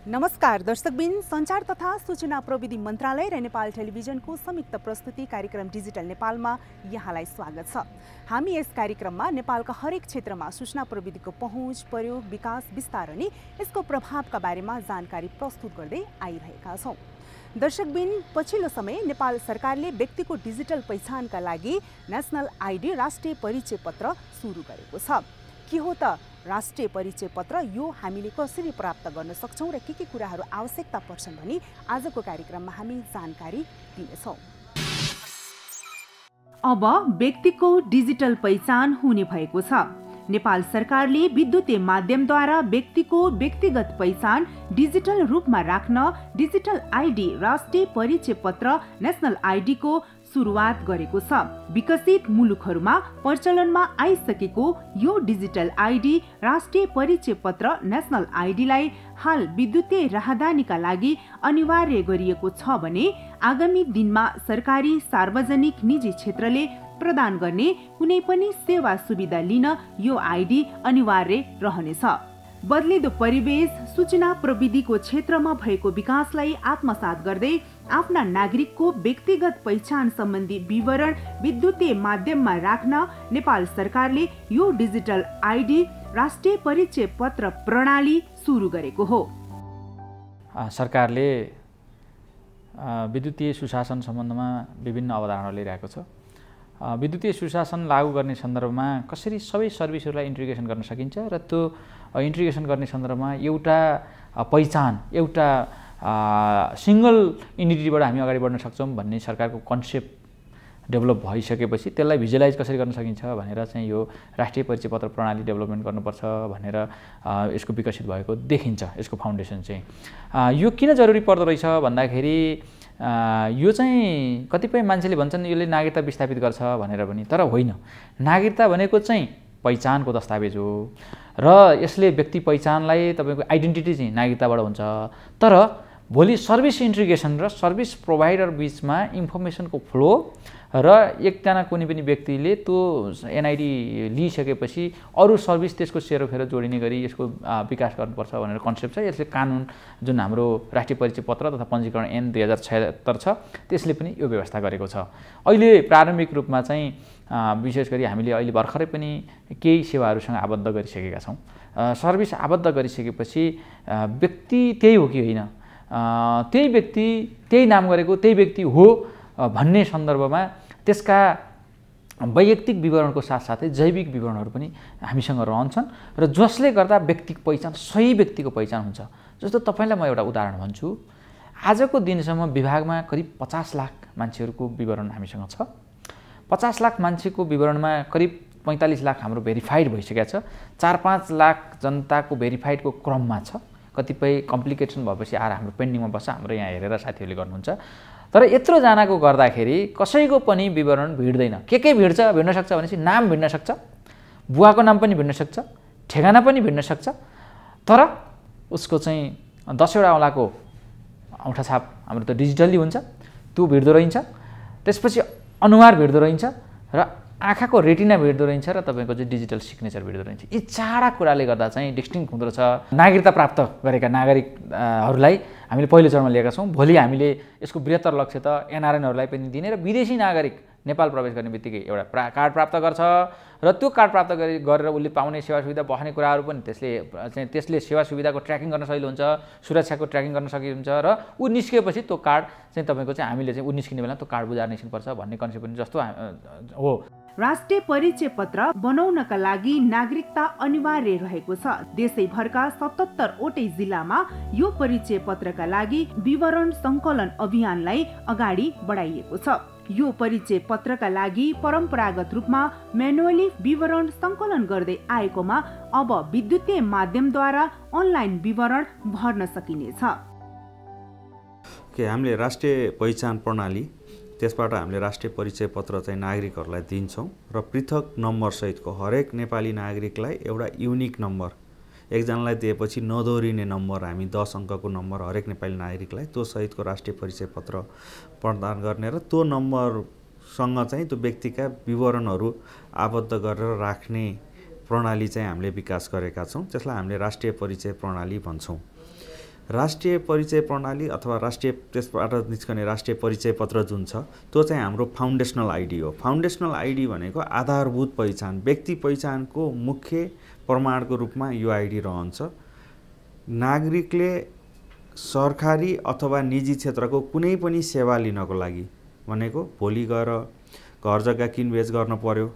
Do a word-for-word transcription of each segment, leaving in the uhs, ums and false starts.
नमस्कार दर्शकबिन, सञ्चार तथा सूचना प्रविधि मन्त्रालय र नेपाल टेलिभिजनको संयुक्त प्रस्तुति कार्यक्रम डिजिटल नेपालमा यहाँलाई स्वागत छ। हामी यस कार्यक्रममा नेपालका हरेक क्षेत्रमा सूचना प्रविधिको पहुँच, प्रयोग, विकास, विस्तार अनि यसको प्रभावका बारेमा जानकारी प्रस्तुत गर्दै आइरहेका छौँ। दर्शकबिन, पछिल्लो समय नेपाल सरकारले व्यक्तिको डिजिटल पहिचानका लागि नेसनल आइडी राष्ट्रिय परिचय पत्र सुरु गरेको छ। के हो त राष्ट्रिय परिचय पत्र? यो हामीले कसरी प्राप्त गर्न सक्छौँ र के के कुराहरू आवश्यकता पर्छन् भनी आजको कार्यक्रममा हामी जानकारी दिनेछौँ। अब व्यक्तिको डिजिटल पहिचान हुने भएको छ। नेपाल सरकारले विद्युतीय माध्यमद्वारा व्यक्तिको व्यक्तिगत पहिचान डिजिटल रूपमा राख्न डिजिटल आइडी राष्ट्रिय परिचय पत्र नेसनल आइडी को सुरुवात गरेको छ। विकसित मुलुकहरूमा प्रचलनमा आइसकेको यो डिजिटल आइडी राष्ट्रिय परिचय पत्र नेसनल आइडीलाई हाल विद्युतीय राहदानीका लागि अनिवार्य गरिएको छ भने आगामी दिनमा सरकारी, सार्वजनिक, निजी क्षेत्रले प्रदान गर्ने कुनै पनि सेवा सुविधा लिन यो आइडी अनिवार्य रहनेछ। बदलिदो परिवेश, सूचना प्रविधिको क्षेत्रमा भएको विकासलाई आत्मसात गर्दै आफ्ना नागरिकको व्यक्तिगत पहिचान सम्बन्धी विवरण विद्युतीय माध्यममा राख्न नेपाल सरकारले यो डिजिटल आइडी राष्ट्रिय परिचय पत्र प्रणाली सुरु गरेको हो। सरकारले विद्युतीय सुशासन सम्बन्धमा विभिन्न अवधारणा लिइरहेको छ। विद्युतीय सुशासन लागू गर्ने सन्दर्भमा कसरी सबै सर्भिसहरूलाई इन्टिग्रेसन गर्न सकिन्छ र त्यो इन्टिग्रेसन गर्ने सन्दर्भमा एउटा पहिचान, एउटा सिङ्गल इन्टिटीबाट हामी अगाडि बढ्न सक्छौँ भन्ने सरकारको कन्सेप्ट डेभलप भइसकेपछि त्यसलाई भिजुअलाइज कसरी गर्न सकिन्छ भनेर चाहिँ यो राष्ट्रिय परिचय पत्र प्रणाली डेभलपमेन्ट गर्नुपर्छ भनेर यसको विकसित भएको देखिन्छ। यसको फाउन्डेसन चाहिँ यो किन जरुरी पर्दो रहेछ भन्दाखेरि यो चाहिँ कतिपय मान्छेले भन्छन् यसले नागरिकता विस्थापित गर्छ भनेर पनि, तर होइन। नागरिकता भनेको चाहिँ पहिचानको दस्तावेज हो र यसले व्यक्ति पहिचानलाई तपाईँको आइडेन्टिटी चाहिँ नागरिकताबाट हुन्छ। तर भोलि सर्भिस इन्टिग्रेसन र सर्भिस प्रोभाइडर बिचमा इन्फर्मेसनको फ्लो र एकजना कुनै पनि व्यक्तिले त्यो एनआइडी लिइसकेपछि अरू सर्भिस त्यसको सेरोफेरो जोडिने गरी यसको विकास गर्नुपर्छ भनेर कन्सेप्ट छ। यसले कानुन जुन हाम्रो राष्ट्रिय परिचय पत्र तथा पञ्जीकरण ऐन दुई हजार छयत्तर छ त्यसले पनि यो व्यवस्था गरेको छ। अहिले प्रारम्भिक रूपमा चाहिँ विशेष गरी हामीले अहिले भर्खरै पनि केही सेवाहरूसँग आबद्ध गरिसकेका छौँ। सर्भिस आबद्ध गरिसकेपछि व्यक्ति त्यही हो कि होइन, त्यही व्यक्ति त्यही नाम गरेको त्यही व्यक्ति हो भन्ने सन्दर्भमा त्यसका वैयक्तिक विवरणको साथसाथै जैविक विवरणहरू पनि हामीसँग रहन्छन् र जसले गर्दा व्यक्तिको पहिचान सही व्यक्तिको पहिचान हुन्छ। जस्तो तपाईँलाई म एउटा उदाहरण भन्छु। आजको दिनसम्म विभागमा करिब पचास लाख मान्छेहरूको विवरण हामीसँग छ। पचास लाख मान्छेको विवरणमा करिब पैँतालिस लाख हाम्रो भेरिफाइड भइसकेको छ। चार पाँच लाख जनताको भेरिफाइडको क्रममा छ। कतिपय कम्प्लिकेसन भएपछि आएर हाम्रो पेन्डिङमा बस्छ, हाम्रो यहाँ हेरेर साथीहरूले गर्नुहुन्छ। तर यत्रो जनाको गर्दाखेरि कसैको पनि विवरण भिड्दैन। के के भिड्छ भिड्न सक्छ भनेपछि नाम भिड्न सक्छ, बुवाको नाम पनि भिड्न सक्छ, ठेगाना पनि भिड्न सक्छ, तर उसको चाहिँ दसवटा औँलाको औँठा छाप हाम्रो त डिजिटल्ली हुन्छ, त्यो भिड्दो रहन्छ। त्यसपछि अनुहार भिड्दो रहन्छ र आँखाको रेटिना भिड्दो रहन्छ र तपाईँको चाहिँ डिजिटल सिग्नेचर भिड्दो रहन्छ। यी चारवटा कुराले गर्दा चाहिँ डिस्टिङ्क्ट हुँदो रहेछ। नागरिकता प्राप्त गरेका नागरिकहरूलाई हामीले पहिलो चरणमा लिएका छौँ। भोलि हामीले यसको बृहत्तर लक्ष्य त एनआरएनहरूलाई पनि दिने र विदेशी नागरिक नेपाल प्रवेश गर्ने बित्तिकै एउटा प्रा कार्ड प्राप्त गर्छ र त्यो कार्ड प्राप्त गरे गरेर उसले पाउने सेवा सुविधा बस्ने कुराहरू पनि त्यसले चाहिँ त्यसले सेवा सुविधाको ट्र्याकिङ गर्न सजिलो हुन्छ, सुरक्षाको ट्र्याकिङ गर्न सकिन्छ र ऊ निस्किएपछि त्यो कार्ड चाहिँ तपाईँको चाहिँ हामीले चाहिँ ऊ निस्किने बेला त्यो कार्ड बुझाएर निस्किनुपर्छ भन्ने कन्सेप्ट पनि जस्तो हो। राष्ट्रिय परिचय पत्र बनाउनका लागि नागरिकता अनिवार्य रहेको छ। देशैभरका सतहत्तर वटै जिल्लामा यो परिचय पत्रका लागि विवरण सङ्कलन अभियानलाई अगाडि बढाइएको छ। यो परिचय पत्रका लागि परम्परागत रूपमा म्यानुअली विवरण सङ्कलन गर्दै आएकोमा अब विद्युतीय माध्यमद्वारा अनलाइन विवरण भर्न सकिनेछ। के हामीले राष्ट्रिय पहिचान प्रणाली, त्यसबाट हामीले राष्ट्रिय परिचय पत्र चाहिँ नागरिकहरूलाई दिन्छौँ र पृथक नम्बर सहितको हरेक नेपाली नागरिकलाई एउटा युनिक नम्बर एकजनालाई दिएपछि नदोहोरिने नम्बर हामी दस अङ्कको नम्बर हरेक नेपाली नागरिकलाई त्यो सहितको राष्ट्रिय परिचय पत्र प्रदान गर्ने र त्यो नम्बरसँग चाहिँ त्यो व्यक्तिका विवरणहरू आबद्ध गरेर राख्ने प्रणाली चाहिँ हामीले विकास गरेका छौँ। त्यसलाई हामीले राष्ट्रिय परिचय प्रणाली भन्छौँ। राष्ट्रिय परिचय प्रणाली अथवा राष्ट्रिय त्यसबाट निस्कने राष्ट्रिय परिचय पत्र जुन छ त्यो चाहिँ हाम्रो फाउन्डेसनल आइडी हो। फाउन्डेसनल आइडी भनेको आधारभूत पहिचान, व्यक्ति पहिचानको मुख्य प्रमाणको रूपमा यो आइडी रहन्छ। नागरिकले सरकारी अथवा निजी क्षेत्रको कुनै पनि सेवा लिनको लागि भनेको भोलि गएर घर जग्गा किनबेच गर्न पर्यो,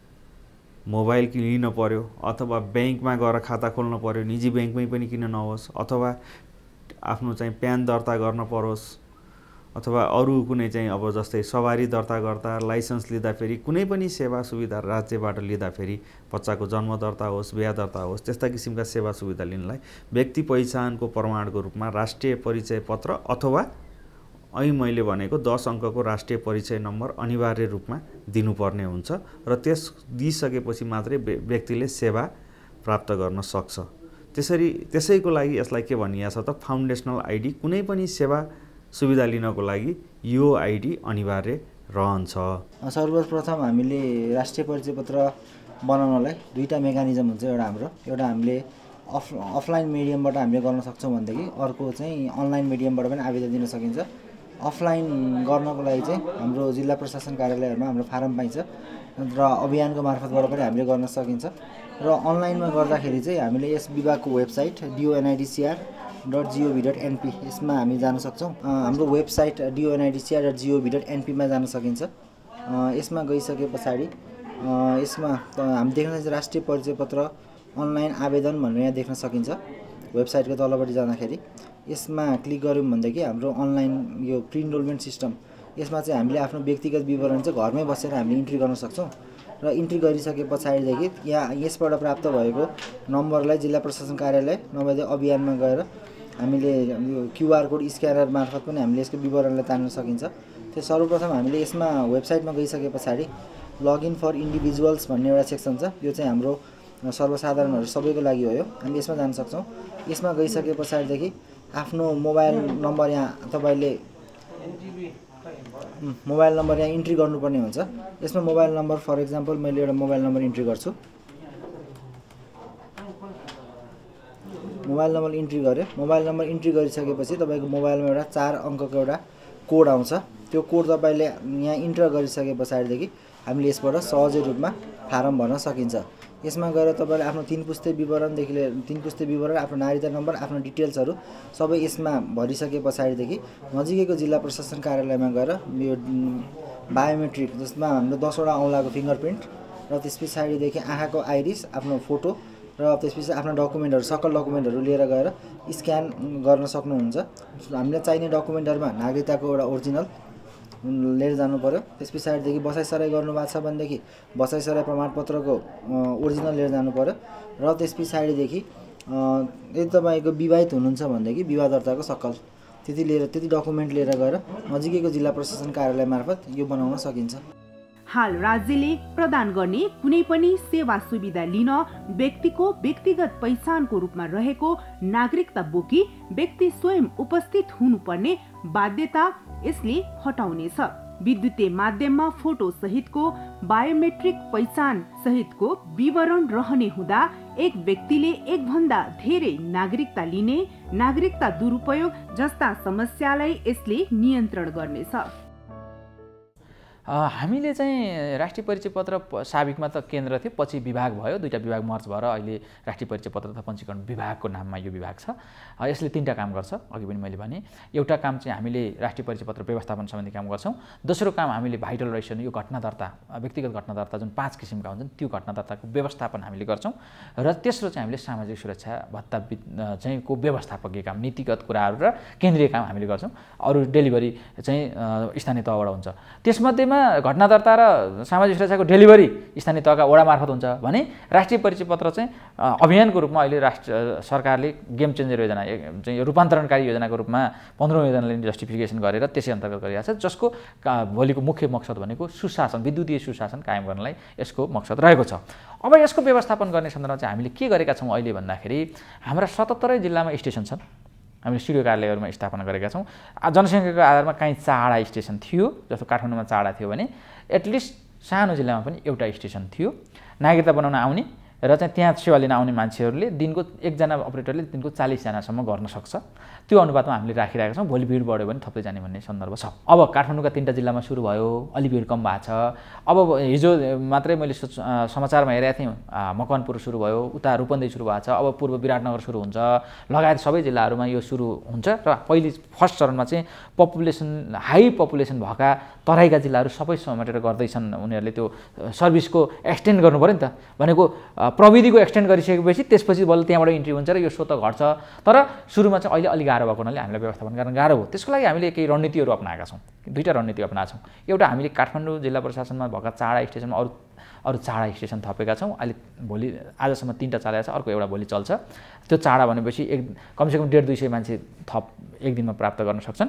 मोबाइल लिन पर्यो, अथवा ब्याङ्कमा गएर खाता खोल्न पर्यो, निजी ब्याङ्कमै पनि किन नहोस्, अथवा आफ्नो चाहिँ प्यान दर्ता गर्न परोस्, अथवा अरू कुनै चाहिँ अब जस्तै सवारी दर्ता गर्दा लाइसेन्स लिँदाखेरि कुनै पनि सेवा सुविधा राज्यबाट लिँदाखेरि बच्चाको जन्म दर्ता होस्, बिहा दर्ता होस्, त्यस्ता किसिमका सेवा सुविधा लिनलाई व्यक्ति पहिचानको प्रमाणको रूपमा राष्ट्रिय परिचय पत्र अथवा अहिले मैले भनेको दस अङ्कको राष्ट्रिय परिचय नम्बर अनिवार्य रूपमा दिनुपर्ने हुन्छ र त्यस दिइसकेपछि मात्रै व्यक्तिले सेवा प्राप्त गर्न सक्छ। त्यसरी त्यसैको लागि यसलाई के भनिएको छ त फाउन्डेसनल आइडी। कुनै पनि सेवा सुविधा लिनको लागि यो आइडी अनिवार्य रहन्छ। सर्वप्रथम हामीले राष्ट्रिय परिचय पत्र बनाउनलाई दुईवटा मेकानिजम हुन्छ। एउटा हाम्रो एउटा हामीले अफ अफलाइन मिडियमबाट हामीले गर्न सक्छौँ भनेदेखि अर्को चाहिँ अनलाइन मिडियमबाट पनि आवेदन दिन सकिन्छ। अफलाइन गर्नको लागि चाहिँ हाम्रो जिल्ला प्रशासन कार्यालयहरूमा हाम्रो फारम पाइन्छ र अभियानको मार्फतबाट पनि हामीले गर्न सकिन्छ। र अनलाइनमा गर्दाखेरि चाहिँ हामीले यस विभागको website DONIDCR dot gov dot np यसमा हामी जान सक्छौँ। हाम्रो website DONIDCR dot gov dot एनपीमा जान सकिन्छ। यसमा गइसके पछाडि यसमा हामी देख्न चाहिँ राष्ट्रिय परिचय पत्र अनलाइन आवेदन भनेर यहाँ देख्न सकिन्छ। वेबसाइटको तलपट्टि जाँदाखेरि यसमा क्लिक गऱ्यौँ भनेदेखि हाम्रो अनलाइन यो प्रि इनरोलमेन्ट सिस्टम यसमा चाहिँ हामीले आफ्नो व्यक्तिगत विवरण चाहिँ घरमै बसेर हामीले इन्ट्री गर्न सक्छौँ। र इन्ट्री गरिसके पछाडिदेखि यहाँ यसबाट प्राप्त भएको नम्बरलाई जिल्ला प्रशासन कार्यालय नभए अभियानमा गएर हामीले यो क्युआर कोड स्क्यानर मार्फत पनि हामीले यसको विवरणलाई तान्न सकिन्छ। त्यो सर्वप्रथम हामीले यसमा वेबसाइटमा गइसके पछाडि लगइन फर इन्डिभिजुअल्स भन्ने एउटा सेक्सन छ। यो चाहिँ हाम्रो सर्वसाधारणहरू सबैको लागि हो। यो हामी यसमा जान सक्छौँ। यसमा गइसके पछाडिदेखि आफ्नो मोबाइल नम्बर यहाँ तपाईँले मोबाइल नम्बर यहाँ इन्ट्री गर्नुपर्ने हुन्छ। यसमा मोबाइल नम्बर फर इक्जाम्पल मैले एउटा मोबाइल नम्बर इन्ट्री गर्छु। मोबाइल नम्बर इन्ट्री गरेँ। मोबाइल नम्बर इन्ट्री गरिसकेपछि तपाईँको मोबाइलमा एउटा चार अङ्कको एउटा कोड आउँछ। त्यो कोड तपाईँले यहाँ इन्टर गरिसके पछाडिदेखि हामीले यसबाट सहजै रूपमा फारम भर्न सकिन्छ। यसमा गएर तपाईँले आफ्नो तीन पुस्ते विवरणदेखि लिएर तीन पुस्ते विवरण, आफ्नो नागरिकता नम्बर, आफ्नो डिटेल्सहरू सबै यसमा भरिसके पछाडिदेखि नजिकैको जिल्ला प्रशासन कार्यालयमा गएर यो बायोमेट्रिक जसमा हाम्रो दसवटा औँलाको फिङ्गरप्रिन्ट र त्यस पछाडिदेखि आँखाको आइरिस, आफ्नो फोटो र त्यसपछि आफ्नो डकुमेन्टहरू सकल डकुमेन्टहरू लिएर गएर स्क्यान गर्न सक्नुहुन्छ। हामीलाई चाहिने डकुमेन्टहरूमा नागरिकताको एउटा ओरिजिनल लिएर जानु पर्यो। त्यस पछाडिदेखि बसाइसराई गर्नुभएको छ भनेदेखि बसाइसराई प्रमाणपत्रको ओरिजिनल लिएर जानु पर्यो। र त्यस पछाडिदेखि यदि तपाईँको विवाहित हुनुहुन्छ भनेदेखि विवाह दर्ताको सकल त्यति लिएर त्यति डकुमेन्ट लिएर गएर नजिकैको जिल्ला प्रशासन कार्यालय मार्फत यो बनाउन सकिन्छ। हाल राज्यले प्रदान गर्ने कुनै पनि सेवा सुविधा लिन व्यक्तिको व्यक्तिगत पहिचानको रूपमा रहेको नागरिकता बोकी व्यक्ति स्वयं उपस्थित हुनुपर्ने बाध्यता यसले हटाउनेछ। विद्युतीय माध्यममा फोटो सहितको बायोमेट्रिक पहिचान सहितको विवरण रहने हुँदा एक व्यक्तिले एक भन्दा धेरै नागरिकता लिने, नागरिकता दुरुपयोग जस्ता समस्यालाई यसले नियन्त्रण गर्नेछ। हामीले चाहिँ राष्ट्रिय परिचय पत्र साबिकमा त केन्द्र थियो, पछि विभाग भयो, दुईवटा विभाग मर्ज भएर अहिले राष्ट्रिय परिचय पत्र तथा पञ्जीकरण विभागको नाममा यो विभाग छ। यसले तीनटा काम गर्छ। अघि पनि मैले भने एउटा काम चाहिँ हामीले राष्ट्रिय परिचय पत्र व्यवस्थापन सम्बन्धी काम गर्छौँ। दोस्रो काम हामीले भाइटल रहेसन यो घटना दर्ता, व्यक्तिगत घटना दर्ता जुन पाँच किसिमका हुन्छन् त्यो घटना दर्ताको व्यवस्थापन हामीले गर्छौँ। र तेस्रो चाहिँ हामीले सामाजिक सुरक्षा भत्ता चाहिँ को व्यवस्थापकीय काम, नीतिगत कुराहरू र केन्द्रीय काम हामीले गर्छौँ। अरू डेलिभरी चाहिँ स्थानीय तहबाट हुन्छ। त्यसमध्येमा घटना दर्ता र सामाजिक सुरक्षाको डेलिभरी स्थानीय तहका वडा मार्फत हुन्छ भने राष्ट्रिय परिचय पत्र चाहिँ अभियानको रूपमा अहिले राष्ट्र सरकारले गेम चेन्जर योजना चाहिँ रूपान्तरणकारी योजनाको रूपमा पन्ध्रौँ योजनाले जस्टिफिकेसन गरेर त्यसै अन्तर्गत गरिरहेको छ, जसको भोलिको मुख्य मकसद भनेको सुशासन, विद्युतीय सुशासन कायम गर्नलाई यसको मकसद रहेको छ। अब यसको व्यवस्थापन गर्ने सन्दर्भमा चाहिँ हामीले के गरेका छौँ अहिले भन्दाखेरि हाम्रा सतहत्तरै जिल्लामा स्टेसन छन्। हामीले सिडिओ कार्यालयहरूमा स्थापना गरेका छौँ। जनसङ्ख्याको आधारमा काहीँ चारवटा स्टेसन थियो, जस्तो काठमाडौँमा चारवटा थियो भने एटलिस्ट सानो जिल्लामा पनि एउटा स्टेसन थियो। नागरिकता बनाउन आउने र चाहिँ त्यहाँ सेवा लिन आउने मान्छेहरूले दिनको एकजना अपरेटरले दिनको चालिसजनासम्म गर्न सक्छ। त्यो अनुपातमा हामीले राखिरहेका छौँ। भोलि भिड बढ्यो भने थप्दै जाने भन्ने सन्दर्भ छ। अब काठमाडौँका तिनवटा जिल्लामा सुरु भयो, अलि भिड कम भएको छ। अब हिजो मात्रै मैले समाचारमा हेरेको थिएँ, मकवानपुर सुरु भयो, उता रूपन्देही सुरु भएको छ, अब पूर्व विराटनगर सुरु हुन्छ, लगायत सबै जिल्लाहरूमा यो सुरु हुन्छ। र पहिले फर्स्ट चरणमा चाहिँ पपुलेसन हाई पपुलेसन भएका तराईका जिल्लाहरू सबै समेटेर गर्दैछन्। उनीहरूले त्यो सर्भिसको एक्सटेन्ड गर्नु पऱ्यो नि त, भनेको प्रविधिको एक्सटेन्ड गरिसकेपछि त्यसपछि बल्ल त्यहाँबाट इन्ट्री हुन्छ र यो स्वत घट्छ। तर सुरुमा चाहिँ अहिले अलिक गाह्रो भएको हुनाले हामीलाई व्यवस्थापन गर्न गाह्रो हो। त्यसको लागि हामीले केही रणनीतिहरू अपनाएका छौँ। दुईवटा रणनीति अपनाएका छौँ। एउटा हामीले काठमाडौँ जिल्ला प्रशासनमा भएका चाडा स्टेसनमा अरू अरू चाडा स्टेसन थपेका छौँ। अहिले भोलि आजसम्म तिनवटा चलेको छ, अर्को एउटा भोलि चल्छ। त्यो चाडा भनेपछि एक कमसेकम डेढ दुई सय मान्छे थप एक दिनमा प्राप्त गर्न सक्छन्।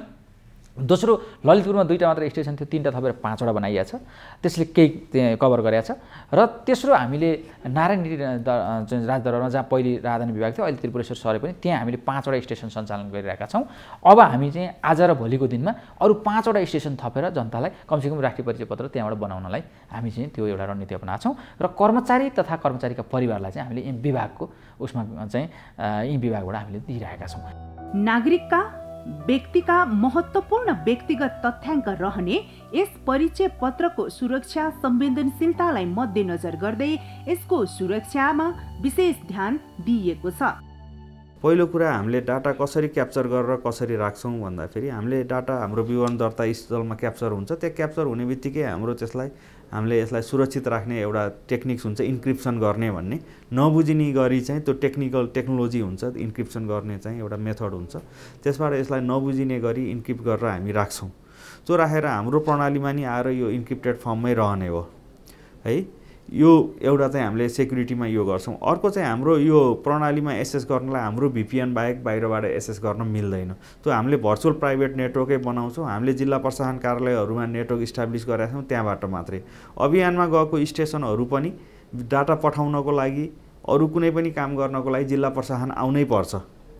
दोस्रो, ललितपुरमा दुईवटा मात्र स्टेसन थियो, तिनवटा थपेर पाँचवटा बनाइएको छ, त्यसले केही त्यहाँ कभर गरेको छ। र तेस्रो, हामीले नारायणी राजदरबारमा जहाँ पहिले राजधानी विभाग थियो, अहिले त्रिपुरेश्वर सरे पनि त्यहाँ हामीले पाँचवटा स्टेसन सञ्चालन गरिरहेका छौँ। अब हामी चाहिँ आज र भोलिको दिनमा अरू पाँचवटा स्टेसन थपेर जनतालाई कमसेकम राष्ट्रिय परिचय पत्र त्यहाँबाट बनाउनलाई हामी चाहिँ त्यो एउटा रणनीति अपनाएको छौँ। र कर्मचारी तथा कर्मचारीका परिवारलाई चाहिँ हामीले यी विभागको उसमा चाहिँ यी विभागबाट हामीले दिइरहेका छौँ। नागरिकका व्यक्तिका महत्त्वपूर्ण व्यक्तिगत तथ्याङ्क रहने यस परिचय पत्रको सुरक्षा संवेदनशीलतालाई मध्यनजर गर्दै यसको सुरक्षामा विशेष ध्यान दिइएको छ। पहिलो कुरा, हामीले डाटा कसरी क्याप्चर गरेर कसरी राख्छौँ भन्दाखेरि हामीले डाटा हाम्रो विवरण दर्ता स्थलमा क्याप्चर हुन्छ। त्यो क्याप्चर हुने बित्तिकै हाम्रो त्यसलाई हामीले यसलाई सुरक्षित राख्ने एउटा टेक्निक्स हुन्छ, इन्क्रिप्सन गर्ने भन्ने। नबुझिने गरी चाहिँ त्यो टेक्निकल टेक्नोलोजी हुन्छ, इन्क्रिप्सन गर्ने चाहिँ एउटा मेथड हुन्छ। त्यसबाट यसलाई नबुझिने गरी इन्क्रिप्ट गरेर हामी राख्छौँ। त्यो राखेर हाम्रो प्रणालीमा नि आएर यो इन्क्रिप्टेड फर्ममै रहने हो है। यो एउटा चाहिँ हामीले सेक्युरिटीमा यो गर्छौँ। अर्को चाहिँ हाम्रो यो प्रणालीमा एसेस गर्नलाई हाम्रो भिपिएन बाहेक बाहिरबाट एसेस गर्न मिल्दैन। त्यो हामीले भर्चुअल प्राइभेट नेटवर्कै बनाउँछौँ। हामीले जिल्ला प्रशासन कार्यालयहरूमा नेटवर्क इस्टाब्लिस गरेका छौँ, त्यहाँबाट मात्रै। अभियानमा गएको स्टेसनहरू पनि डाटा पठाउनको लागि, अरू कुनै पनि काम गर्नको लागि जिल्ला प्रशासन आउनै पर्छ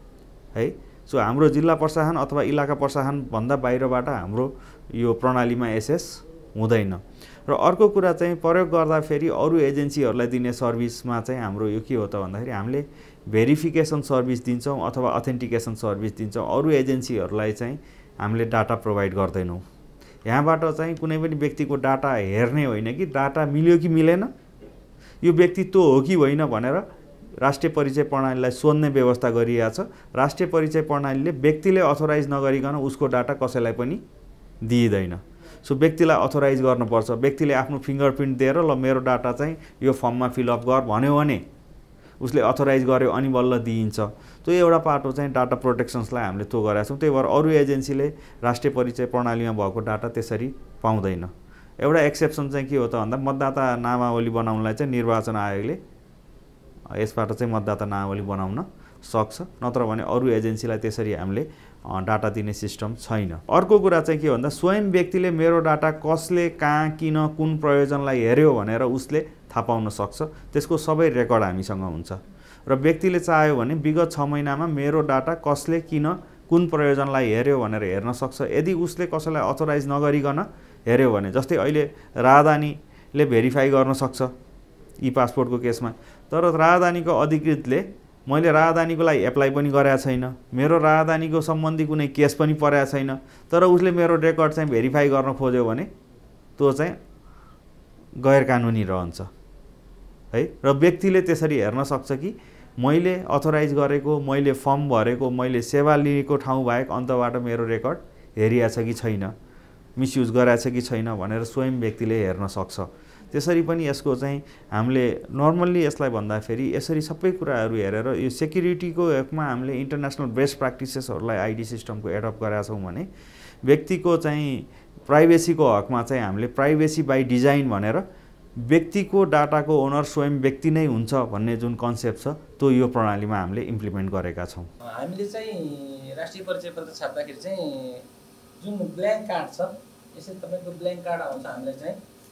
है। सो हाम्रो जिल्ला प्रशासन अथवा इलाका प्रशासनभन्दा बाहिरबाट हाम्रो यो प्रणालीमा एसेस हुँदैन। र अर्को कुरा चाहिँ प्रयोग गर्दाखेरि अरू एजेन्सीहरूलाई दिने सर्भिसमा चाहिँ हाम्रो यो के हो त भन्दाखेरि हामीले भेरिफिकेसन सर्भिस दिन्छौँ अथवा अथेन्टिकेसन सर्भिस दिन्छौँ। अरू एजेन्सीहरूलाई चाहिँ हामीले डाटा प्रोभाइड गर्दैनौँ। यहाँबाट चाहिँ कुनै पनि व्यक्तिको डाटा हेर्ने होइन कि डाटा मिल्यो कि मिलेन, यो व्यक्ति त्यो हो कि होइन भनेर राष्ट्रिय परिचय प्रणालीलाई सोध्ने व्यवस्था गरिएको छ। राष्ट्रिय परिचय प्रणालीले व्यक्तिले अथोराइज नगरिकन उसको डाटा कसैलाई पनि दिइँदैन। सो व्यक्तिलाई अथोराइज गर्नुपर्छ। व्यक्तिले आफ्नो फिङ्गरप्रिन्ट दिएर ल मेरो डाटा चाहिँ यो फर्ममा फिलअप गर भन्यो भने उसले अथोराइज गर्यो अनि बल्ल दिइन्छ। त्यो एउटा पाटो चाहिँ डाटा प्रोटेक्सन्सलाई हामीले त्यो गरेका छौँ। त्यही भएर अरू एजेन्सीले राष्ट्रिय परिचय प्रणालीमा भएको डाटा त्यसरी पाउँदैन। एउटा एक्सेप्सन चाहिँ के हो त भन्दा मतदाता नामावली बनाउनलाई चाहिँ निर्वाचन आयोगले यसबाट चाहिँ मतदाता नामावली बनाउन सक्छ, नत्र भने अरू एजेन्सीलाई त्यसरी हामीले डाटा दिने सिस्टम छैन। अर्को कुरा चाहिँ के भन्दा स्वयं व्यक्तिले मेरो डाटा कसले कहाँ किन कुन प्रयोजनलाई हेर्यो भनेर उसले थाहा पाउन सक्छ। त्यसको सबै रेकर्ड हामीसँग हुन्छ। र व्यक्तिले चाह्यो भने विगत छ महिनामा मेरो डाटा कसले किन कुन प्रयोजनलाई हेर्यो भनेर हेर्न सक्छ। यदि उसले कसैलाई अथोराइज नगरिकन हेर्यो भने, जस्तै अहिले राजधानीले भेरिफाई गर्न सक्छ ई पासपोर्टको केसमा, तर राजधानीको अधिकृतले मैले राजधानीको लागि एप्लाई पनि गरेको छैन, मेरो राजधानीको सम्बन्धी कुनै केस पनि परेको छैन, तर उसले मेरो रेकर्ड चाहिँ भेरिफाई गर्न खोज्यो भने त्यो चाहिँ गैर कानुनी रहन्छ है। र व्यक्तिले त्यसरी हेर्न सक्छ कि मैले अथोराइज गरेको, मैले फर्म भरेको, मैले सेवा लिएको ठाउँ बाहेक अन्तबाट मेरो रेकर्ड हेरिया छ कि छैन, मिसयुज गराएको छ कि छैन भनेर स्वयं व्यक्तिले हेर्न सक्छ। त्यसरी पनि यसको चाहिँ हामीले नर्मल्ली यसलाई भन्दाखेरि यसरी सबै कुराहरू हेरेर यो सेक्युरिटीको हकमा हामीले इन्टरनेसनल बेस्ट प्र्याक्टिसेसहरूलाई आइडी सिस्टमको एडप्ट गरेका छौँ भने व्यक्तिको चाहिँ प्राइभेसीको हकमा चाहिँ हामीले प्राइभेसी बाई डिजाइन भनेर व्यक्तिको डाटाको ओनर स्वयं व्यक्ति नै हुन्छ भन्ने जुन कन्सेप्ट छ त्यो यो प्रणालीमा हामीले इम्प्लिमेन्ट गरेका छौँ। हामीले चाहिँ राष्ट्रिय परिचय पत्र छाप्दाखेरि चाहिँ जुन ब्ल्याङ्क कार्ड छ, यसरी तपाईँको ब्ल्याङ्क कार्ड आउँछ हामीलाई चाहिँ,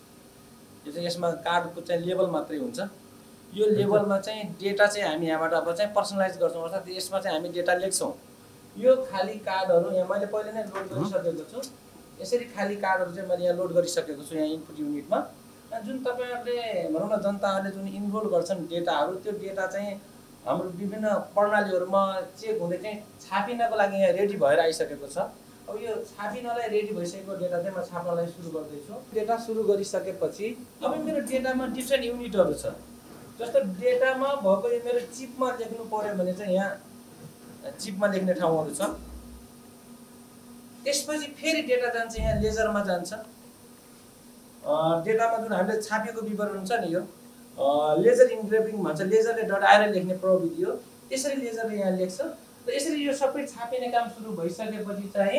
यो चाहिँ यसमा कार्डको चाहिँ लेबल मात्रै हुन्छ। यो लेबलमा चाहिँ डेटा चाहिँ हामी यहाँबाट अब चाहिँ पर्सनलाइज गर्छौँ, अर्थात् यसमा चाहिँ हामी डेटा लेख्छौँ। यो खाली कार्डहरू यहाँ मैले पहिले नै लोड गरिसकेको छु। यसरी खाली कार्डहरू चाहिँ मैले यहाँ लोड गरिसकेको छु यहाँ इनपुट युनिटमा। जुन तपाईँहरूले भनौँ न जनताहरूले जुन इनरोल गर्छन् डेटाहरू त्यो डेटा चाहिँ हाम्रो विभिन्न प्रणालीहरूमा चेक हुँदै चाहिँ छापिनको लागि यहाँ रेडी भएर आइसकेको छ। अब यो छापिनलाई रेडी भइसकेको डेटा चाहिँ म छाप्नलाई सुरु गर्दैछु। डेटा सुरु गरिसकेपछि अब मेरो डेटामा डिफ्रेन्ट युनिटहरू छ। जस्तो डेटामा भएको यो मेरो चिपमा लेख्नु पर्यो भने चाहिँ यहाँ चिपमा लेख्ने ठाउँहरू छ। त्यसपछि फेरि डेटा जान्छ यहाँ लेजरमा जान्छ। डेटामा जुन हामीले छापिएको विवरण हुन्छ नि यो लेजर इन्ग्रेभिङ भन्छ, लेजरले डढाएर लेख्ने प्रविधि हो। त्यसरी लेजरले यहाँ लेख्छ र यसरी यो सबै छापिने काम सुरु भइसकेपछि चाहिँ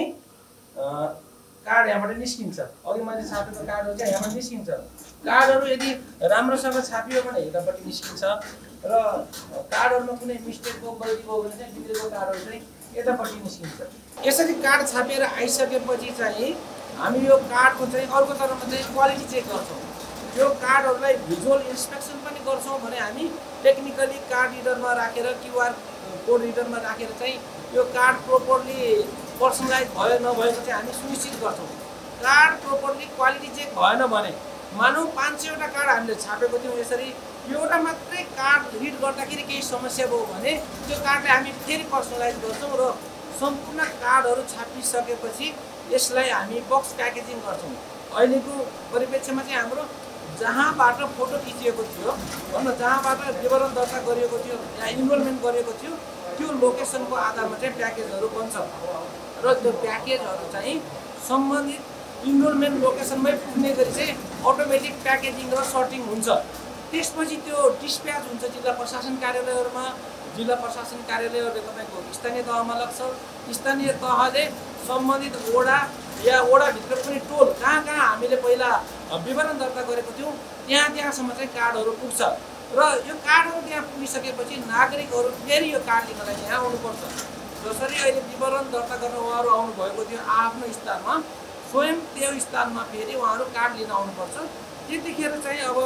कार्ड यहाँबाट निस्किन्छ। अघि मैले छापेको कार्डहरू चाहिँ यहाँबाट निस्किन्छ। कार्डहरू यदि राम्रोसँग छापियो भने यतापट्टि निस्किन्छ र कार्डहरूमा कुनै मिस्टेक भयो गल्ती भयो भने चाहिँ बिग्रेको कार्डहरू चाहिँ यतापट्टि निस्किन्छ। यसरी कार्ड छापेर आइसकेपछि चाहिँ हामी यो कार्डको चाहिँ अर्को तर्फमा चाहिँ क्वालिटी चेक गर्छौँ। यो कार्डहरूलाई भिजुअल इन्स्पेक्सन पनि गर्छौँ भने हामी टेक्निकली कार्ड रिडरमा राखेर क्युआर कोड रिडरमा राखेर चाहिँ यो कार्ड प्रोपरली पर्सनलाइज भयो नभएको चाहिँ हामी सुनिश्चित गर्छौँ। कार्ड प्रोपरली क्वालिटी चेक भएन भने मानौँ पाँच सयवटा कार्ड हामीले छापेको थियौँ, यसरी एउटा मात्रै कार्ड रिड गर्दाखेरि केही समस्या भयो भने त्यो कार्डलाई हामी फेरि पर्सनलाइज गर्छौँ र सम्पूर्ण कार्डहरू छापिसकेपछि यसलाई हामी बक्स प्याकेजिङ गर्छौँ। अहिलेको परिप्रेक्ष्यमा चाहिँ हाम्रो जहाँबाट फोटो खिचिएको थियो भन्दा जहाँबाट विवरण दर्ता गरिएको थियो या इनरोलमेन्ट गरिएको थियो त्यो लोकेसनको आधारमा चाहिँ प्याकेजहरू बन्छ र त्यो प्याकेजहरू चाहिँ सम्बन्धित इनरोलमेन्ट लोकेसनमै पुग्ने गरी चाहिँ अटोमेटिक प्याकेजिङ र सर्टिङ हुन्छ। त्यसपछि त्यो डिस्प्याच हुन्छ जिल्ला प्रशासन कार्यालयहरूमा। जिल्ला प्रशासन कार्यालयहरूले तपाईँको स्थानीय तहमा लाग्छ। स्थानीय तहले सम्बन्धित वडा या वडाभित्र पनि टोल कहाँ कहाँ हामीले पहिला विवरण दर्ता गरेको थियौँ त्यहाँ त्यहाँसम्म चाहिँ कार्डहरू पुग्छ र यो कार्डहरू त्यहाँ पुगिसकेपछि नागरिकहरू फेरि यो कार्ड लिनलाई यहाँ आउनुपर्छ। जसरी अहिले विवरण दर्ता गर्न उहाँहरू आउनुभएको थियो आफ्नो स्थानमा, स्वयं त्यो स्थानमा फेरि उहाँहरू कार्ड लिन आउनुपर्छ। त्यतिखेर चाहिँ अब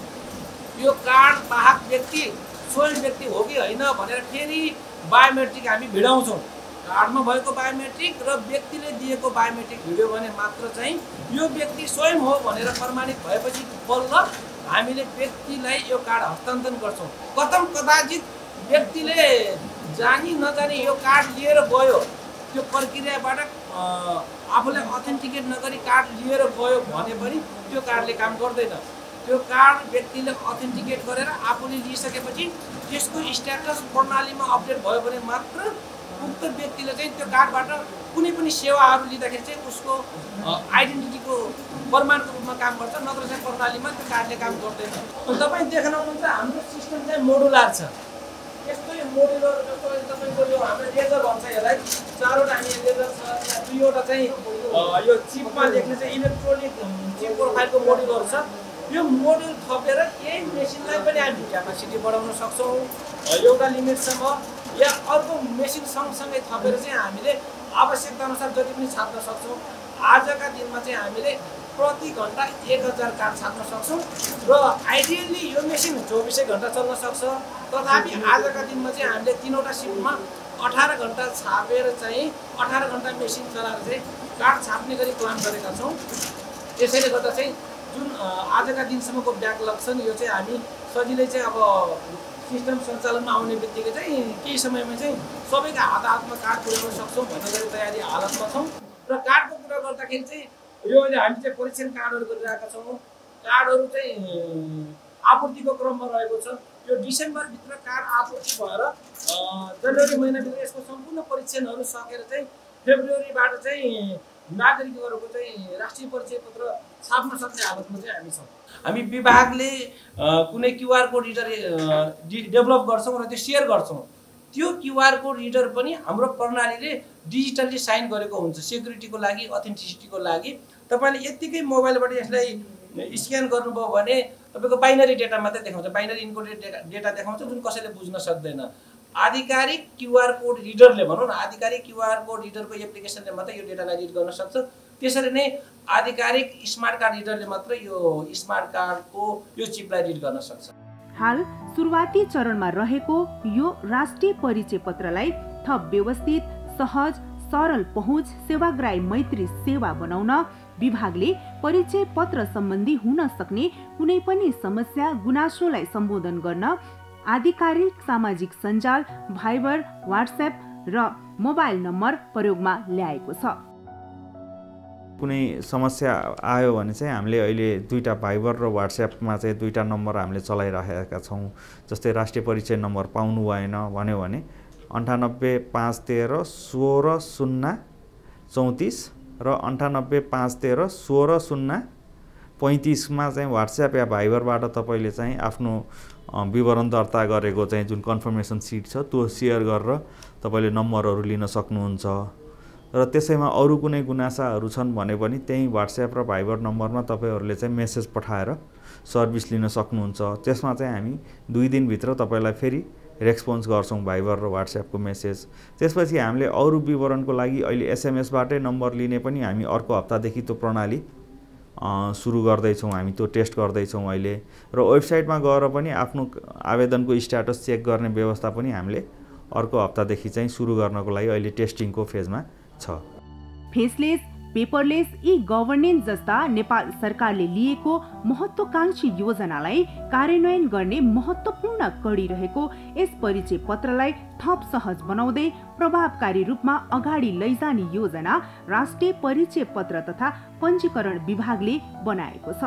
यो कार्ड वाहक व्यक्ति स्वयं व्यक्ति हो कि होइन भनेर फेरि बायोमेट्रिक हामी भिडाउँछौँ। कार्डमा भएको बायोमेट्रिक र व्यक्तिले दिएको बायोमेट्रिक भिडियो भने मात्र चाहिँ यो व्यक्ति स्वयं हो भनेर प्रमाणित भएपछि बल्ल हामीले व्यक्तिलाई यो कार्ड हस्तान्तरण गर्छौँ। कतम कदाचित व्यक्तिले जानी नजानी यो कार्ड लिएर गयो, त्यो प्रक्रियाबाट आफूलाई अथेन्टिकेट नगरी कार्ड लिएर गयो भने पनि त्यो कार्डले काम गर्दैन। त्यो कार्ड व्यक्तिले अथेन्टिकेट गरेर आफूले लिइसकेपछि त्यसको स्ट्याटस प्रणालीमा अपडेट भयो भने मात्र उक्त व्यक्तिले चाहिँ त्यो कार्डबाट कुनै पनि सेवाहरू लिँदाखेरि चाहिँ उसको आइडेन्टिटीको प्रमाणको रूपमा काम गर्छ, नत्र चाहिँ प्रणालीमा त्यो कार्डले काम गर्दैन। तपाईँ देख्नुहुन्छ हाम्रो सिस्टम चाहिँ मोडुलर छ। यस्तै मोडुलर जस्तो तपाईँको यो हाम्रो लेजर भन्छ यसलाई, चारवटा हामी लेजर छ, दुईवटा चाहिँ यो चिपमा लेख्ने चाहिँ इलेक्ट्रोनिक चिप प्रोफाइलको मोडुलहरू छ। यो मोडुल थपेर यही मेसिनलाई पनि हामी क्यापासिटी बढाउन सक्छौँ एउटा लिमिटसम्म, या अर्को मेसिन सँगसँगै थपेर चाहिँ हामीले आवश्यकता अनुसार जति पनि छाप्न सक्छौँ। आजका दिनमा चाहिँ हामीले प्रति घन्टा एक हजार कार्ड छाप्न सक्छौँ र आइडियल्ली यो मेसिन चौबिसै घन्टा चल्न सक्छ। तथापि आजका दिनमा चाहिँ हामीले तिनवटा सिफ्टमा अठार घन्टा छापेर चाहिँ अठार घन्टा मेसिन चलाएर चाहिँ कार्ड छाप्ने गरी प्लान गरेका छौँ। त्यसैले गर्दा चाहिँ जुन आजका दिनसम्मको ब्याकलग छ नि यो चाहिँ हामी सजिलै चाहिँ अब सिस्टम सञ्चालनमा आउने बित्तिकै चाहिँ केही समयमा चाहिँ सबैका हात हातमा कार्ड पुर्याउन सक्छौँ भन्ने गरी तयारी हालतमा छौँ। र कार्डको कुरा गर्दाखेरि चाहिँ यो अहिले हामी चाहिँ परीक्षण कार्डहरू गरिरहेका छौँ। कार्डहरू चाहिँ आपूर्तिको क्रममा रहेको छ। यो डिसेम्बरभित्र कार्ड आपूर्ति भएर जनवरी महिनाभित्र यसको सम्पूर्ण परीक्षणहरू सकेर चाहिँ फेब्रुअरीबाट चाहिँ नागरिकहरूको चाहिँ राष्ट्रिय परिचय पत्र छाप्न सक्ने हालतमा चाहिँ हामी छौँ। हामी विभागले कुनै क्युआर कोड रिडर डेभलप गर्छौँ र त्यो सेयर गर्छौँ। त्यो क्युआर कोड रिडर पनि हाम्रो प्रणालीले डिजिटल्ली साइन गरेको हुन्छ सेक्युरिटीको लागि, अथेन्टिसिटीको लागि। तपाईँले यत्तिकै मोबाइलबाट यसलाई स्क्यान गर्नुभयो भने तपाईँको बाइनरी डेटा मात्रै देखाउँछ, बाइनरी इन्कोडेड डेटा देखाउँछ जुन कसैले बुझ्न सक्दैन। आधिकारिक क्युआर कोड रिडरले भनौँ न, आधिकारिक क्युआर कोड रिडरको एप्लिकेसनले मात्रै यो डेटालाई रिड गर्न सक्छ। त्यसरी नै आधिकारिक स्मार्ट कार्ड रिडरले मात्र यो स्मार्ट कार्डको यो चिपलाई रिड गर्न सक्छ। हाल सुरुवाती चरणमा रहेको यो राष्ट्रिय परिचय पत्रलाई थप व्यवस्थित, सहज, सरल पहुँच, सेवाग्राही मैत्री सेवा बनाउन विभागले परिचय पत्र सम्बन्धी हुन सक्ने कुनै पनि समस्या गुनासोलाई सम्बोधन गर्न आधिकारिक सामाजिक सञ्जाल, भाइबर, व्हाट्सएप र मोबाइल नम्बर प्रयोगमा ल्याएको छ। कुनै समस्या आयो भने चाहिँ हामीले अहिले दुईटा भाइबर र व्हाट्सएपमा चाहिँ दुईटा नम्बर हामीले चलाइरहेका छौँ। जस्तै राष्ट्रिय परिचय नम्बर पाउनु भएन भन्यो भने अन्ठानब्बे पाँच तेह्र सोह्र शून्य चौतिस र अन्ठानब्बे पाँच तेह्र सोह्र शून्य पैँतिसमा चाहिँ व्हाट्सएप या भाइबरबाट तपाईँले चाहिँ आफ्नो विवरण दर्ता गरेको चाहिँ जुन कन्फर्मेसन सिट छ त्यो सेयर गरेर तपाईँले नम्बरहरू लिन सक्नुहुन्छ। र त्यसैमा अरू कुनै गुनासाहरू छन् भने पनि त्यही व्हाट्सएप र भाइबर नम्बरमा तपाईँहरूले चाहिँ मेसेज पठाएर सर्भिस लिन सक्नुहुन्छ। त्यसमा चाहिँ हामी दुई दिनभित्र तपाईँलाई फेरि रेस्पोन्स गर्छौँ भाइबर र व्हाट्सएपको मेसेज। त्यसपछि हामीले अरू विवरणको लागि अहिले एसएमएसबाटै नम्बर लिने पनि हामी अर्को हप्तादेखि त्यो प्रणाली सुरु गर्दैछौँ, हामी त्यो टेस्ट गर्दैछौँ अहिले। र वेबसाइटमा गएर पनि आफ्नो आवेदनको स्ट्याटस चेक गर्ने व्यवस्था पनि हामीले अर्को हप्तादेखि चाहिँ सुरु गर्नको लागि अहिले टेस्टिङको फेजमा छ। फेसलेस, पेपरलेस ई गभर्नेन्स जस्ता नेपाल सरकारले लिएको महत्त्वकांक्षी योजनालाई कार्यान्वयन गर्ने महत्त्वपूर्ण कडी रहेको यस परिचय पत्रलाई थप सहज बनाउँदै प्रभावकारी रूपमा अगाडि लैजाने योजना राष्ट्रिय परिचय पत्र तथा पञ्जीकरण विभागले बनाएको छ।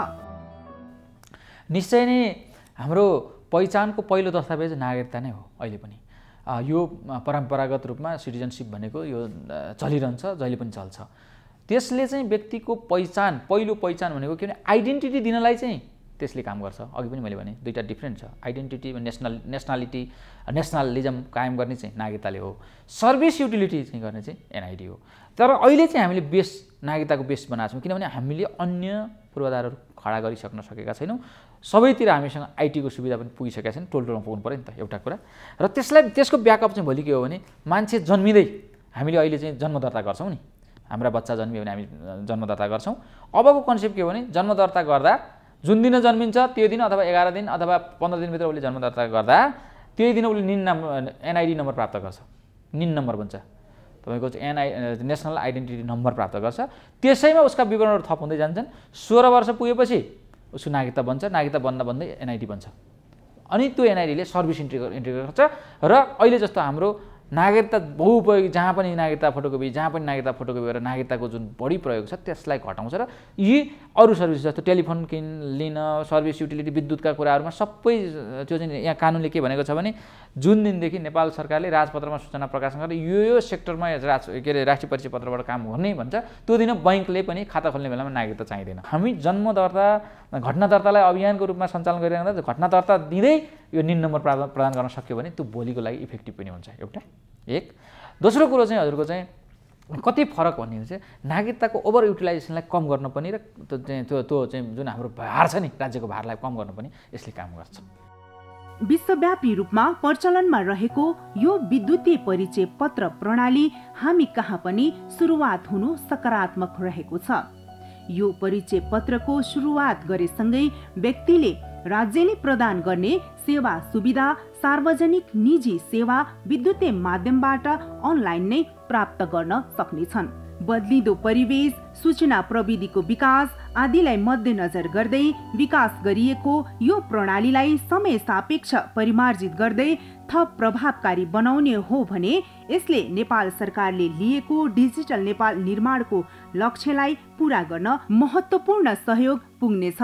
निश्चय नै हाम्रो पहिचानको पहिलो दस्तावेज नागरिकता नै हो। अहिले पनि यो परम्परागत रूपमा सिटिजनसिप भनेको यो चलिरहन्छ, जहिले पनि चल्छ। त्यसले चाहिँ व्यक्तिको पहिचान, पहिलो पहिचान भनेको के भने आइडेन्टिटी दिनलाई चाहिँ त्यसले काम गर्छ। अघि पनि मैले भने दुईवटा डिफ्रेन्ट छ, आइडेन्टिटी नेसनल नेसनालिटी नेसनलिजम कायम गर्ने चाहिँ नागरिकताले हो, सर्भिस युटिलिटी चाहिँ गर्ने चाहिँ एनआइडी हो। तर अहिले चाहिँ हामीले बेस नागरिकताको बेस बनाएको छौँ, किनभने हामीले अन्य पूर्वाधारहरू खडा गरिसक्न सकेका छैनौँ। सबैतिर हामीसँग आइटीको सुविधा पनि पुगिसकेका छैन, टोल टोलमा पुग्नु पऱ्यो नि त एउटा कुरा। र त्यसलाई त्यसको ब्याकअप चाहिँ भोलि के हो भने मान्छे जन्मिँदै हामीले अहिले चाहिँ जन्म दर्ता गर्छौँ नि, हाम्रा बच्चा जन्मियो भने हामी जन्म दर्ता गर्छौँ। अबको कन्सेप्ट के हो भने जन्म दर्ता गर्दा जुन दिन जन्मिन्छ त्यो दिन अथवा एघार दिन अथवा पन्ध्र दिनभित्र उसले जन्म दर्ता गर्दा त्यही दिन उसले निन नम्बर एनआइडी नम्बर प्राप्त गर्छ, निन नम्बर भन्छ तपाईँको चाहिँ एनआई नेसनल आइडेन्टिटी नम्बर प्राप्त गर्छ। त्यसैमा उसका विवरणहरू थप हुँदै जान्छन्। सोह्र वर्ष पुगेपछि उसको नागरिकता बन्छ, नागरिकता बन्न बन्दै एनआइडी बन्छ। अनि त्यो एनआइडीले सर्भिस इन्ट्री इन्ट्री गर्छ। र अहिले जस्तो हाम्रो नागरिकता बहुउपयोगी, जहाँ पनि नागरिकता फोटोकपी, जहाँ पनि नागरिकता फोटोकपी गरेर नागरिकताको जुन बढी प्रयोग छ त्यसलाई घटाउँछ। र यी अरू सर्भिस जस्तो टेलिफोन किन लिन, सर्भिस युटिलिटी, विद्युतका कुराहरूमा सबै त्यो चाहिँ यहाँ कानुनले के भनेको छ भने जुन दिनदेखि नेपाल सरकारले राजपत्रमा सूचना प्रकाशन गरेर यो यो सेक्टरमा राज के अरे राष्ट्रिय परिचय पत्रबाट काम गर्ने भन्छ, त्यो दिन बैङ्कले पनि खाता खोल्ने बेलामा नागरिकता चाहिँदैन। हामी जन्म दर्ता घटना दर्तालाई अभियानको रूपमा सञ्चालन गरिरहँदा घटना दर्ता दिँदै यो निन नम्बर प्रदान गर्न सक्यो भने त्यो भोलिको लागि इफेक्टिभ पनि हुन्छ। एउटा एक दोस्रो कुरो चाहिँ हजुरको चाहिँ कति फरक भन्ने चाहिँ नागरिकताको ओभर युटिलाइजेसनलाई कम गर्न पनि र त्यो चाहिँ त्यो त्यो चाहिँ जुन हाम्रो भार छ नि राज्यको भारलाई कम गर्न पनि यसले काम गर्छ। विश्वव्यापी रूपमा प्रचलनमा रहेको यो विद्युतीय परिचय पत्र प्रणाली हामी कहाँ पनि सुरुवात हुनु सकारात्मक रहेको छ। यो परिचय पत्रको सुरुवात गरेसँगै व्यक्तिले राज्यले प्रदान गर्ने सेवा सुविधा, सार्वजनिक निजी सेवा विद्युतीय माध्यमबाट अनलाइन नै प्राप्त गर्न सक्नेछन्। बदलिदो परिवेश, सूचना प्रविधिको विकास आदिलाई मध्यनजर गर्दै विकास गरिएको यो प्रणालीलाई समय सापेक्ष परिमार्जित गर्दै थप प्रभावकारी बनाउने हो भने यसले नेपाल सरकारले लिएको डिजिटल नेपाल निर्माणको लक्ष्यलाई पूरा गर्न महत्त्वपूर्ण सहयोग पुग्नेछ।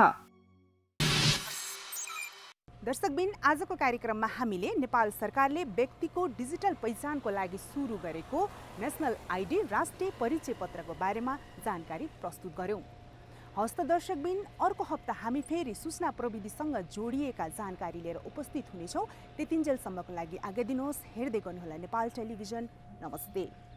दर्शकबिन, आजको कार्यक्रममा हामीले नेपाल सरकारले व्यक्तिको डिजिटल पहिचानको लागि सुरु गरेको नेसनल आइडी राष्ट्रिय परिचय पत्रको बारेमा जानकारी प्रस्तुत गर्यौं। हस्त दर्शकबिन, अर्को हप्ता हामी फेरि सूचना प्रविधिसँग जोडिएका जानकारी लिएर उपस्थित हुनेछौँ। त्यतिन्जेलसम्मको लागि आज्ञा दिनुहोस्। हेर्दै गर्नुहोला नेपाल टेलिभिजन। नमस्ते।